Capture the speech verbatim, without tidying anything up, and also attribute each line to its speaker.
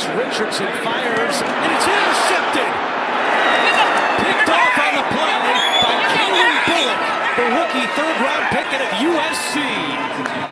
Speaker 1: pass. Richardson fires, and it's intercepted. Picked off on the play by Calen Bullock, the rookie third-round pick out of U S C.